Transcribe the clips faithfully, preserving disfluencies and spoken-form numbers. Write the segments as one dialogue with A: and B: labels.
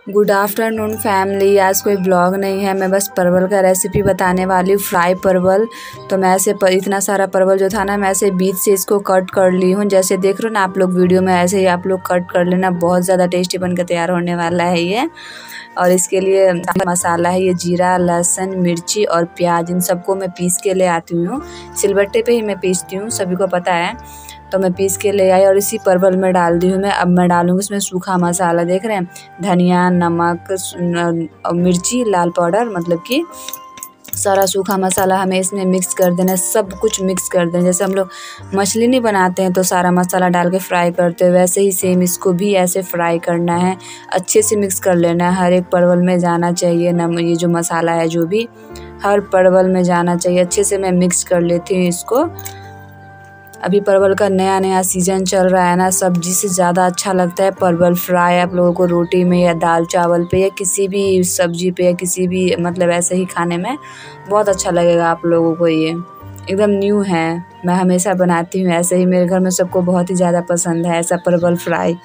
A: Good afternoon family. आज कोई blog नहीं है, मैं बस परवल का रेसिपी बताने वाली हूँ, फ्राई परवल। तो मैं ऐसे पर, इतना सारा परवल जो था ना, मैं ऐसे बीच से इसको कट कर ली हूँ। जैसे देख रहे हो ना आप लोग वीडियो में, ऐसे ही आप लोग कट कर लेना। बहुत ज़्यादा टेस्टी बनकर तैयार होने वाला है ये। और इसके लिए मसाला है ये जीरा, लहसुन, मिर्ची और प्याज, इन सबको मैं पीस के ले आती हूँ। सिलबट्टे पे ही मैं पीसती हूँ, सभी को पता है। तो मैं पीस के ले आई और इसी परवल में डाल दी हूँ मैं। अब मैं डालूँगी इसमें सूखा मसाला, देख रहे हैं, धनिया, नमक, मिर्ची, लाल पाउडर, मतलब कि सारा सूखा मसाला हमें इसमें मिक्स कर देना है। सब कुछ मिक्स कर देना, जैसे हम लोग मछली नहीं बनाते हैं तो सारा मसाला डाल के फ्राई करते हैं, वैसे ही सेम इसको भी ऐसे फ्राई करना है। अच्छे से मिक्स कर लेना है, हर एक परवल में जाना चाहिए नम ये जो मसाला है जो भी हर परवल में जाना चाहिए। अच्छे से मैं मिक्स कर लेती हूँ इसको। अभी परवल का नया नया सीज़न चल रहा है ना, सब्जी से ज़्यादा अच्छा लगता है परवल फ्राई। आप लोगों को रोटी में या दाल चावल पे या किसी भी सब्जी पे या किसी भी मतलब ऐसे ही खाने में बहुत अच्छा लगेगा आप लोगों को। ये एकदम न्यू है, मैं हमेशा बनाती हूँ ऐसे ही। मेरे घर में सबको बहुत ही ज़्यादा पसंद है ऐसा परवल फ्राई।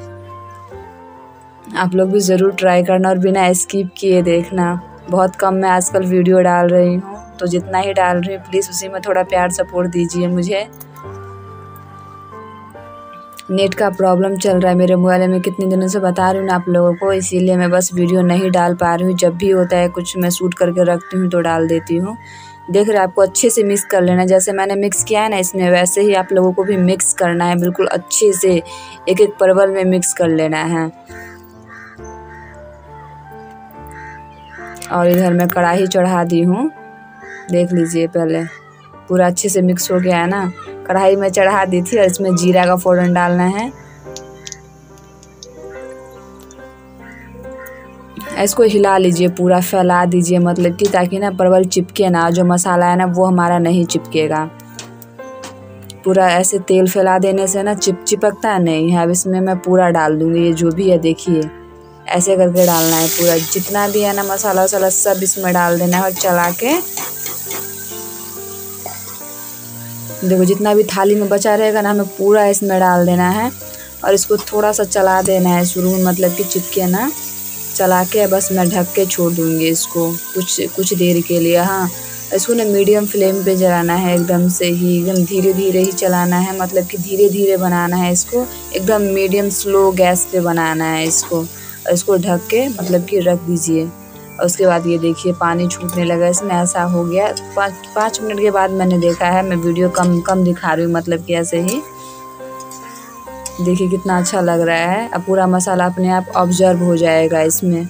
A: आप लोग भी ज़रूर ट्राई करना और बिना स्किप किए देखना। बहुत कम मैं आजकल वीडियो डाल रही हूँ, तो जितना ही डाल रही हूँ प्लीज़ उसी में थोड़ा प्यार सपोर्ट दीजिए मुझे। नेट का प्रॉब्लम चल रहा है मेरे मोबाइल में, कितने दिनों से बता रही हूँ ना आप लोगों को, इसीलिए मैं बस वीडियो नहीं डाल पा रही हूँ। जब भी होता है कुछ मैं शूट करके रखती हूँ तो डाल देती हूँ। देख रहे हैं, आपको अच्छे से मिक्स कर लेना। जैसे मैंने मिक्स किया है ना इसमें, वैसे ही आप लोगों को भी मिक्स करना है, बिल्कुल अच्छे से एक एक परवल में मिक्स कर लेना है। और इधर मैं कढ़ाई चढ़ा दी हूँ, देख लीजिए, पहले पूरा अच्छे से मिक्स हो गया है ना। कढ़ाई में चढ़ा दी थी और इसमें जीरा का फोड़न डालना है। इसको हिला लीजिए, पूरा फैला दीजिए, मतलब कि ताकि ना परवल चिपके ना, जो मसाला है ना वो हमारा नहीं चिपकेगा। पूरा ऐसे तेल फैला देने से ना चिप चिपकता नहीं है। अब इसमें मैं पूरा डाल दूँगी, ये जो भी है देखिए, ऐसे करके डालना है पूरा, जितना भी है ना मसाला वसाला सब इसमें डाल देना है। और चला के देखो, जितना भी थाली में बचा रहेगा ना हमें पूरा इसमें डाल देना है। और इसको थोड़ा सा चला देना है शुरू में, मतलब कि चिपके ना। चला के बस मैं ढक के छोड़ दूँगी इसको कुछ कुछ देर के लिए। हाँ, इसको ना मीडियम फ्लेम पे जलाना है, एकदम से ही, एकदम धीरे धीरे ही चलाना है, मतलब कि धीरे धीरे बनाना है इसको, एकदम मीडियम स्लो गैस पे बनाना है इसको। और इसको ढक के मतलब कि रख दीजिए। और उसके बाद ये देखिए पानी छूटने लगा इसमें, ऐसा हो गया। पाँच पाँच मिनट के बाद मैंने देखा है, मैं वीडियो कम कम दिखा रही हूँ, मतलब कि ऐसे ही। देखिए कितना अच्छा लग रहा है। अब पूरा मसाला अपने आप ऑब्जर्व हो जाएगा इसमें।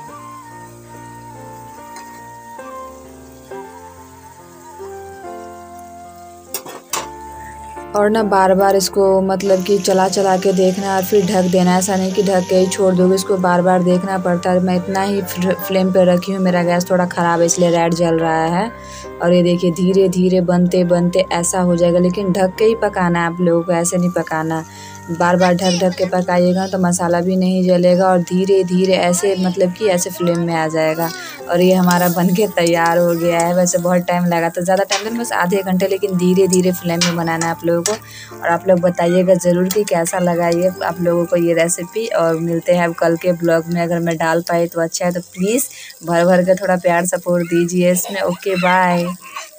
A: और ना बार बार इसको मतलब कि चला चला के देखना और फिर ढक देना। ऐसा नहीं कि ढक के ही छोड़ दोगे, इसको बार बार देखना पड़ता है। मैं इतना ही फ्लेम पे रखी हूँ, मेरा गैस थोड़ा ख़राब है इसलिए रेड जल रहा है। और ये देखिए धीरे धीरे बनते बनते ऐसा हो जाएगा, लेकिन ढक के ही पकाना है आप लोगों को, ऐसे नहीं पकाना। बार बार ढक ढक के पकाइएगा तो मसाला भी नहीं जलेगा और धीरे धीरे ऐसे मतलब कि ऐसे फ्लेम में आ जाएगा। और ये हमारा बनके तैयार हो गया है। वैसे बहुत टाइम लगा था, ज़्यादा टाइम नहीं, बस आधे घंटे, लेकिन धीरे धीरे फ्लेम में बनाना है आप लोगों को। और आप लोग बताइएगा ज़रूर कि कैसा लगा ये आप लोगों को ये रेसिपी। और मिलते हैं अब कल के ब्लॉग में, अगर मैं डाल पाई तो अच्छा है, तो प्लीज़ भर भर के थोड़ा प्यार सपोर्ट दीजिए इसमें। Okay, bye.